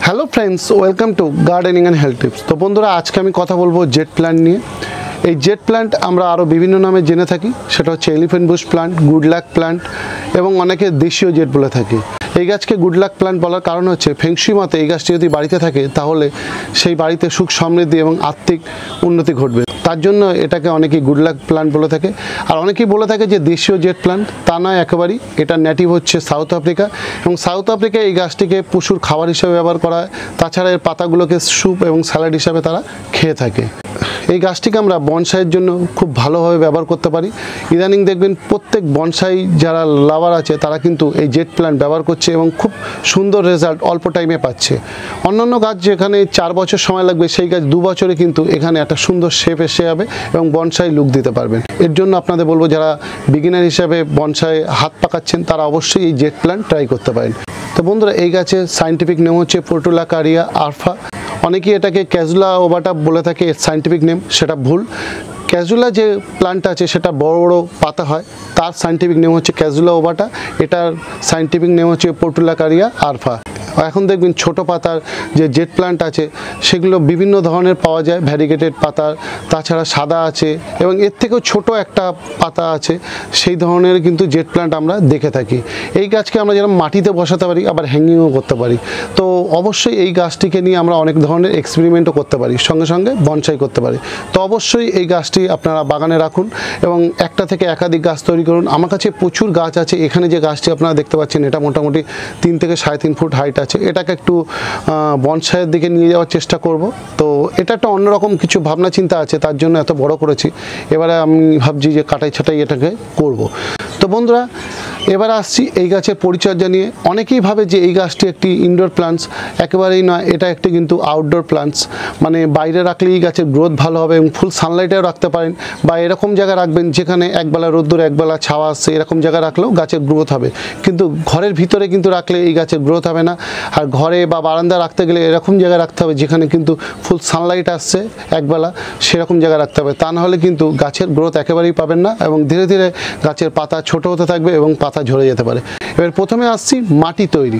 Hello friends, welcome to gardening and health tips. তো বন্ধুরা, আজকে আমি কথা বলবো জেড প্ল্যান্ট নিয়ে। এই জেড প্ল্যান্ট আমরা আরও বিভিন্ন নামে জেনে থাকি, সেটা হচ্ছে elephant bush plant, good luck plant এবং অনেকে দেশীয় জেড বলে থাকি। এই গাছকে গুড লাক প্ল্যান্ট বলার কারণ হচ্ছে ফেংশুই মতে এই গাছটি যদি বাড়িতে থাকে তাহলে সেই বাড়িতে সুখ সমৃদ্ধি এবং আর্থিক উন্নতি ঘটবে, তার জন্য এটাকে অনেকেই গুড লাক প্ল্যান্ট বলে থাকে। আর অনেকেই বলে থাকে যে দেশীয় জেড প্ল্যান্ট, তা নয় একেবারেই। এটা নেটিভ হচ্ছে সাউথ আফ্রিকা, এবং সাউথ আফ্রিকায় এই গাছটিকে পশুর খাবার হিসেবে ব্যবহার করা হয়। তাছাড়া এর পাতাগুলোকে স্যুপ এবং স্যালাড হিসাবে তারা খেয়ে থাকে। এই গাছটিকে আমরা বনসাইয়ের জন্য খুব ভালোভাবে ব্যবহার করতে পারি। ইদানিং দেখবেন প্রত্যেক বনসাই যারা লাভার আছে তারা কিন্তু এই জেড প্ল্যান্ট ব্যবহার করছে এবং খুব সুন্দর রেজাল্ট অল্প টাইমে পাচ্ছে। অন্যান্য গাছ যেখানে 4 বছর সময় লাগবে, সেই গাছ 2 বছরে কিন্তু এখানে একটা সুন্দর শেপ এসে যাবে এবং বনসাই লুক দিতে পারবেন। এর জন্য আপনাদের বলবো, যারা বিগিনার হিসাবে বনসাই হাত পাকাচ্ছেন তারা অবশ্যই এই জেড প্ল্যান্ট ট্রাই করতে পারেন। তো বন্ধুরা, এই গাছের সায়েন্টিফিক নেম হচ্ছে পোর্টুলাকারিয়া আরফা। অনেকেই এটাকে ক্যাজুলা ওভাটা বলে থাকে, এর সায়েন্টিফিক নেম, সেটা ভুল। ক্যাজুলা যে প্ল্যান্ট আছে সেটা বড় বড় পাতা হয়, তার সায়েন্টিফিক নেম হচ্ছে ক্যাজুলা ওভাটা, এটার সায়েন্টিফিক নেম হচ্ছে পোর্টুলাকারিয়া আরফা। এখন দেখবেন ছোট পাতার যে জেড প্ল্যান্ট আছে সেগুলো বিভিন্ন ধরনের পাওয়া যায়, ভ্যারিগেটেড পাতার, তাছাড়া সাদা আছে এবং এর থেকেও ছোট একটা পাতা আছে, সেই ধরনের কিন্তু জেড প্ল্যান্ট আমরা দেখে থাকি। এই গাছকে আমরা যেরকম মাটিতে বসাতে পারি, আবার হ্যাঙ্গিংও করতে পারি। তো অবশ্যই এই গাছটিকে নিয়ে আমরা অনেক ধরনের এক্সপেরিমেন্টও করতে পারি, সঙ্গে সঙ্গে বনসাই করতে পারি। তো অবশ্যই এই গাছটি আপনারা বাগানে রাখুন এবং একটা থেকে একাধিক গাছ তৈরি করুন। আমার কাছে প্রচুর গাছ আছে। এখানে যে গাছটি আপনারা দেখতে পাচ্ছেন এটা মোটামুটি 3 থেকে 3.5 ফুট হাইট আছে। এটাকে একটু বনসাইয়ের দিকে নিয়ে যাওয়ার চেষ্টা করব। তো এটা একটা অন্যরকম কিছু ভাবনা চিন্তা আছে, তার জন্য এত বড় করেছি। এবারে আমি ভাবছি যে কাটাই ছাটাই এটাকে করব। তো বন্ধুরা, এবার আসছি এই গাছের পরিচর্যা নিয়ে। অনেকেই ভাবে যে এই গাছটি একটি ইনডোর প্ল্যান্টস, একেবারেই নয়, এটা একটি কিন্তু আউটডোর প্ল্যান্টস। মানে বাইরে রাখলে এই গাছের গ্রোথ ভালো হবে এবং ফুল সানলাইটেও রাখতে পারেন, বা এরকম জায়গায় রাখবেন যেখানে একবেলা রোদ্দুর একবেলা ছাওয়া আসছে, এরকম জায়গায় রাখলেও গাছের গ্রোথ হবে। কিন্তু ঘরের ভিতরে কিন্তু রাখলে এই গাছের গ্রোথ হবে না। আর ঘরে বা বারান্দা রাখতে গেলে এরকম জায়গায় রাখতে হবে যেখানে কিন্তু ফুল সানলাইট আসছে একবেলা, সেরকম জায়গায় রাখতে হবে। তা নাহলে কিন্তু গাছের গ্রোথ একেবারেই পাবেন না এবং ধীরে ধীরে গাছের পাতা ছোট হতে থাকবে এবং পাতা ঝরে যেতে পারে। এবার প্রথমে আসছি মাটি তৈরি।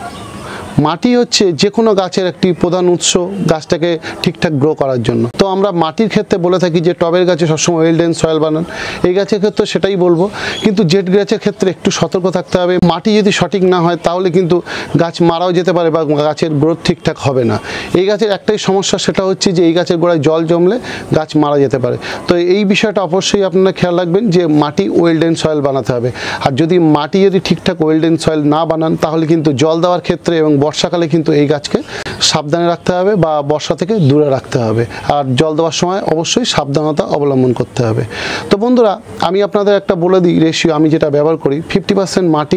মাটি হচ্ছে যে কোনো গাছের একটি প্রধান উৎস গাছটাকে ঠিকঠাক গ্রো করার জন্য। তো আমরা মাটির ক্ষেত্রে বলে থাকি যে টবের গাছে সবসময় ওয়েল ড্রেন সয়েল বানান। এই গাছের ক্ষেত্রে সেটাই বলবো, কিন্তু জেড গাছের ক্ষেত্রে একটু সতর্ক থাকতে হবে। মাটি যদি সঠিক না হয় তাহলে কিন্তু গাছ মারাও যেতে পারে বা গাছের গ্রোথ ঠিকঠাক হবে না। এই গাছের একটাই সমস্যা, সেটা হচ্ছে যে এই গাছের গোড়ায় জল জমলে গাছ মারা যেতে পারে। তো এই বিষয়টা অবশ্যই আপনারা খেয়াল রাখবেন যে মাটি ওয়েল ড্রেন সয়েল বানাতে হবে। আর যদি মাটি ঠিকঠাক ওয়েল ড্রেন সয়েল না বানান তাহলে কিন্তু জল দেওয়ার ক্ষেত্রে এবং বর্ষাকালে কিন্তু এই গাছকে সাবধানে রাখতে হবে বা বর্ষা থেকে দূরে রাখতে হবে। আর জল দেওয়ার সময় অবশ্যই সাবধানতা অবলম্বন করতে হবে। তো বন্ধুরা, আমি আপনাদের একটা বলে দিই রেশিও, আমি যেটা ব্যবহার করি 50% মাটি,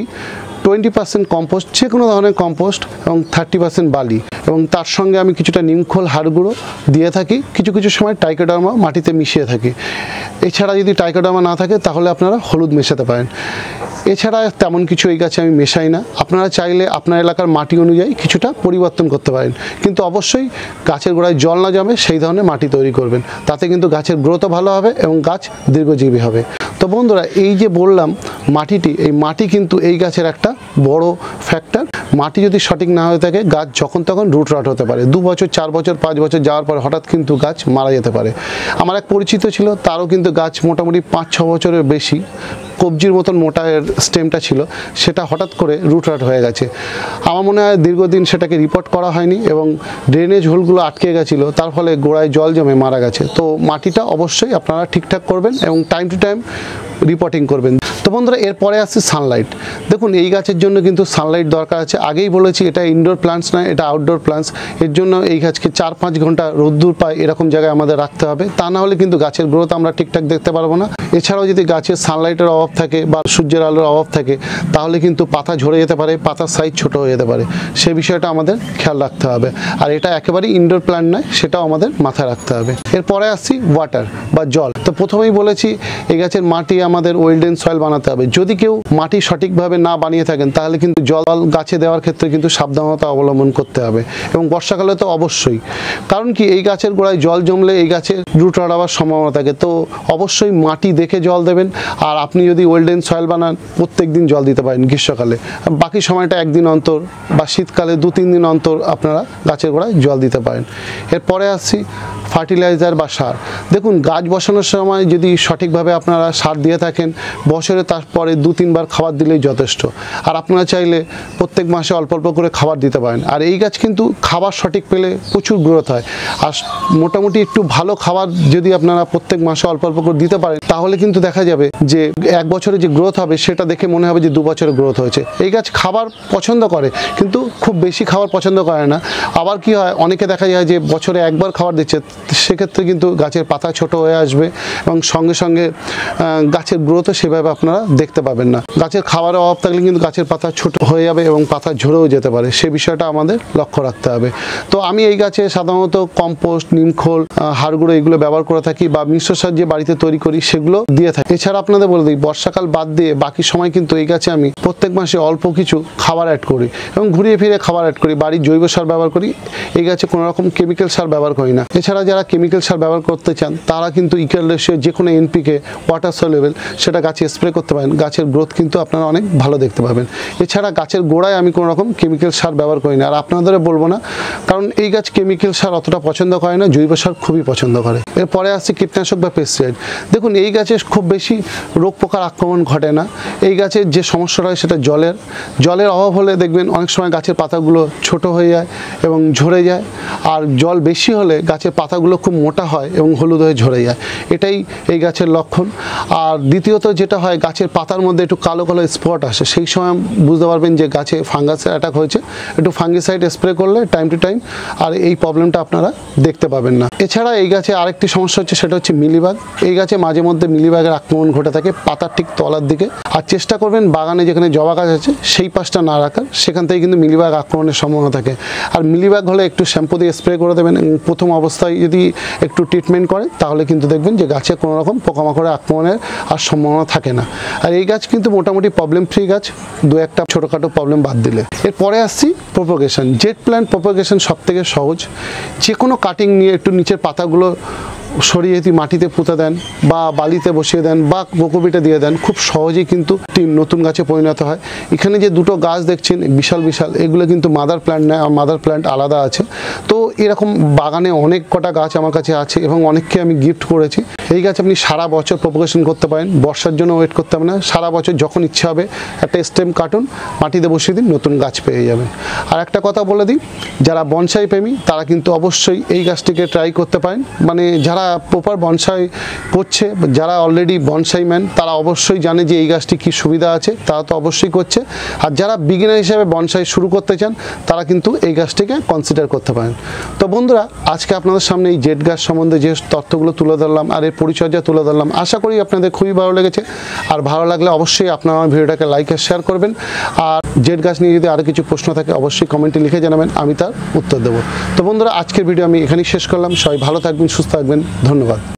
20% কম্পোস্ট, যে কোনো ধরনের কম্পোস্ট, এবং 30% বালি, এবং তার সঙ্গে আমি কিছুটা নিমখোল হাড় গুঁড়ো দিয়ে থাকি। কিছু কিছু সময় ট্রাইকোডার্মা মাটিতে মিশিয়ে থাকি। এছাড়া যদি ট্রাইকোডার্মা না থাকে তাহলে আপনারা হলুদ মেশাতে পারেন। এছাড়া তেমন কিছু এই গাছে আমি মেশাই না। আপনারা চাইলে আপনার এলাকার মাটি অনুযায়ী কিছুটা পরিবর্তন করতে পারেন, কিন্তু অবশ্যই গাছের গোড়ায় জল না জমে সেই ধরনের মাটি তৈরি করবেন। তাতে কিন্তু গাছের গ্রোথও ভালো হবে এবং গাছ দীর্ঘজীবী হবে। তো বন্ধুরা, এই যে বললাম মাটিটি, এই মাটি কিন্তু এই গাছের একটা বড় ফ্যাক্টর। মাটি যদি সঠিক না হয়ে থাকে গাছ যখন তখন রুট রট হতে পারে। 2 বছর 4 বছর 5 বছর যাওয়ার পর হঠাৎ কিন্তু গাছ মারা যেতে পারে। আমার এক পরিচিত ছিল, তারও কিন্তু গাছ মোটামুটি 5-6 বছরের বেশি, কবজির মতন মোটা স্টেমটা ছিল, সেটা হঠাৎ করে রুট রট হয়ে গেছে। আমার মনে হয় দীর্ঘদিন সেটাকে রিপোর্ট করা হয়নি এবং ড্রেনেজ হোলগুলো আটকে গেছিলো, তার ফলে গোড়ায় জল জমে মারা গেছে। তো মাটিটা অবশ্যই আপনারা ঠিকঠাক করবেন এবং টাইম টু টাইম রিপোর্টিং করবেন। তো বন্ধুরা, এরপরে আসছে সানলাইট। দেখুন, এই গাছের জন্য কিন্তু সানলাইট দরকার আছে। আগেই বলেছি এটা ইনডোর প্ল্যান্টস নয়, এটা আউটডোর প্ল্যান্টস। এর জন্য এই গাছকে 4-5 ঘন্টা রোদ্দুর পায় এরকম জায়গায় আমাদের রাখতে হবে, তা না হলে কিন্তু গাছের গ্রোথ আমরা ঠিকঠাক দেখতে পারবো না। এছাড়াও যদি গাছের সানলাইটের অভাব থাকে বা সূর্যের আলোর অভাব থাকে তাহলে কিন্তু পাতা ঝরে যেতে পারে, পাতার সাইজ ছোট হয়ে যেতে পারে। সেই বিষয়টা আমাদের খেয়াল রাখতে হবে। আর এটা একেবারেই ইনডোর প্ল্যান্ট নয়, সেটাও আমাদের মাথায় রাখতে হবে। এরপরে আসছি ওয়াটার বা জল। তো প্রথমেই বলেছি এই গাছের মাটি আমাদের ওয়েল ড্রেন সয়েল বানাতে বানাতে হবে। যদি কেউ মাটি সঠিকভাবে না বানিয়ে থাকেন তাহলে কিন্তু জল গাছে দেওয়ার ক্ষেত্রে কিন্তু সাবধানতা অবলম্বন করতে হবে, এবং বর্ষাকালে তো অবশ্যই। কারণ কি, এই গাছের গোড়ায় জল জমলে এই গাছের রুট হারাবার সম্ভাবনা থাকে। তো অবশ্যই মাটি দেখে জল দেবেন। আর আপনি যদি ওয়েলডেন সয়েল বানান, প্রত্যেক দিন জল দিতে পারেন গ্রীষ্মকালে, বাকি সময়টা একদিন অন্তর, বা শীতকালে 2-3 দিন অন্তর আপনারা গাছের গোড়ায় জল দিতে পারেন। এরপরে আসছি ফার্টিলাইজার বা সার। দেখুন, গাছ বসানোর সময় যদি সঠিকভাবে আপনারা সার দিয়ে থাকেন, বছরে তারপরে 2-3 বার খাবার দিলেই যথেষ্ট। আর আপনারা চাইলে প্রত্যেক মাসে অল্প অল্প করে খাবার দিতে পারেন। আর এই গাছ কিন্তু খাবার সঠিক পেলে প্রচুর গ্রোথ হয়। আর মোটামুটি একটু ভালো খাবার যদি আপনারা প্রত্যেক মাসে অল্প অল্প করে দিতে পারেন, তাহলে কিন্তু দেখা যাবে যে 1 বছরে যে গ্রোথ হবে সেটা দেখে মনে হবে যে 2 বছরে গ্রোথ হয়েছে। এই গাছ খাবার পছন্দ করে, কিন্তু খুব বেশি খাবার পছন্দ করে না। আবার কি হয়, অনেকে দেখা যায় যে বছরে 1 বার খাবার দিচ্ছে, সেক্ষেত্রে কিন্তু গাছের পাতা ছোট হয়ে আসবে, এবং সঙ্গে সঙ্গে গাছের গ্রোথও সেভাবে আপনারা দেখতে পাবেন না। গাছের খাবারের অভাব থাকলে কিন্তু গাছের পাতা ছোট হয়ে যাবে এবং পাতা ঝরেও যেতে পারে, সে বিষয়টা আমাদের লক্ষ্য রাখতে হবে। তো আমি এই গাছে সাধারণত কম্পোস্ট, নিমখোল, হাড় গুঁড়ো এগুলো ব্যবহার করে থাকি, বা মিশ্র সার যে বাড়িতে তৈরি করি সেগুলো দিয়ে থাকি। এছাড়া আপনাদের বলে দিই, বর্ষাকাল বাদ দিয়ে বাকি সময় কিন্তু এই গাছে আমি প্রত্যেক মাসে অল্প কিছু খাবার অ্যাড করি, এবং ঘুরিয়ে ফিরে খাবার অ্যাড করি। বাড়ির জৈব সার ব্যবহার করি, এই গাছে কোনো রকম কেমিক্যাল সার ব্যবহার করি না। এছাড়া যারা কেমিক্যাল সার ব্যবহার করতে চান তারা কিন্তু ইকুয়াল রেশিও যে কোনো এনপিকে, ওয়াটার সলিউবল, সেটা গাছে স্প্রে করতে পারেন। গাছের গ্রোথ কিন্তু আপনারা অনেক ভালো দেখতে পাবেন। এছাড়া গাছের গোড়ায় আমি কোনো রকম কেমিক্যাল সার ব্যবহার করি না, আর আপনাদের বলবো না, কারণ এই গাছ কেমিক্যাল সার অতটা পছন্দ করে না, জৈব সার খুবই পছন্দ করে। এরপরে আসছে কীটনাশক বা পেস্টিসাইড। দেখুন, এই গাছে খুব বেশি রোগ পোকার আক্রমণ ঘটে না। এই গাছের যে সমস্যাটা হয় সেটা জলের অভাব হলে দেখবেন অনেক সময় গাছের পাতাগুলো ছোট হয়ে যায় এবং ঝরে যায়। আর জল বেশি হলে গাছের পাতাগুলো খুব মোটা হয় এবং হলুদ হয়ে ঝরে যায়, এটাই এই গাছের লক্ষণ। আর দ্বিতীয়ত যেটা হয়, গাছের পাতার মধ্যে একটু কালো কালো স্পট আসে, সেই সময় বুঝতে পারবেন যে গাছে ফাঙ্গাসের অ্যাটাক হয়েছে। একটু ফাঙ্গিসাইড স্প্রে করলে টাইম টু টাইম আর এই প্রবলেমটা আপনারা দেখতে পাবেন না। এছাড়া এই গাছে আরেকটি সমস্যা হচ্ছে, সেটা হচ্ছে মিলিবাগ। এই গাছে মাঝে মধ্যে মিলিবাগের আক্রমণ ঘটে থাকে পাতার ঠিক তলার দিকে। আর চেষ্টা করবেন বাগানে যেখানে জবা গাছ আছে সেই পাশটা না রাখার, সেখান থেকে কিন্তু মিলিবাগ আক্রমণের সম্ভাবনা থাকে। আর মিলিবাগ হলে একটু শ্যাম্পু দিয়ে স্প্রে করে দেবেন, প্রথম অবস্থায় যদি একটু ট্রিটমেন্ট করে তাহলে কিন্তু দেখবেন যে গাছে কোনো রকম পোকামাকড়ের আক্রমণের আর সম্ভাবনা থাকে না। আর এই গাছ কিন্তু মোটামুটি প্রবলেম ফ্রি গাছ, 2-1টা ছোটোখাটো প্রবলেম বাদ দিলে। এরপরে আসছি প্রপোগেশন। জেড প্ল্যান্ট প্রপোগেশন সব থেকে সহজ। যে কোনো কাটিং নিয়ে একটু নিচের পাতাগুলো সরিয়ে যদি মাটিতে পুঁতে দেন, বা বালিতে বসিয়ে দেন, বা কোকোপিটে দিয়ে দেন, খুব সহজেই কিন্তু নতুন গাছে পরিণত হয়। এখানে যে দুটো গাছ দেখছেন বিশাল বিশাল, এগুলো কিন্তু মাদার প্ল্যান্ট নয়, মাদার প্ল্যান্ট আলাদা আছে। তো এরকম বাগানে অনেক কটা গাছ আমার কাছে আছে, এবং অনেককে আমি গিফট করেছি। এই গাছ আপনি সারা বছর প্রপোগেশন করতে পারেন, বর্ষার জন্য ওয়েট করতে হবে না। সারা বছর যখন ইচ্ছা হবে একটা স্টেম কাটুন, মাটিতে বসিয়ে দিন, নতুন গাছ পেয়ে যাবেন। আর একটা কথা বলে দিই, যারা বনসাই প্রেমী তারা কিন্তু অবশ্যই এই গাছটিকে ট্রাই করতে পারেন। মানে যারা প্রপার বনসাই করছে, যারা অলরেডি বনসাই ম্যান, তারা অবশ্যই জানে যে এই গাছটি কী সুবিধা আছে, তারা তো অবশ্যই করছে। আর যারা বিগিনার হিসেবে বনসাই শুরু করতে চান তারা কিন্তু এই গাছটিকে কনসিডার করতে পারেন। তো বন্ধুরা, আজকে আপনাদের সামনে এই জেড গাছ সম্বন্ধে যে তথ্যগুলো তুলে ধরলাম আর এর পরিচর্যা তুলে ধরলাম, আশা করি আপনাদের খুবই ভালো লেগেছে। আর ভালো লাগলে অবশ্যই আপনারা আমার ভিডিওটাকে লাইক আর শেয়ার করবেন। আর জেড গাছ নিয়ে যদি আরও কিছু প্রশ্ন থাকে অবশ্যই কমেন্টে লিখে জানাবেন, আমি তার উত্তর দেবো। তো বন্ধুরা, আজকের ভিডিও আমি এখানেই শেষ করলাম। সবাই ভালো থাকবেন, সুস্থ থাকবেন, ধন্যবাদ।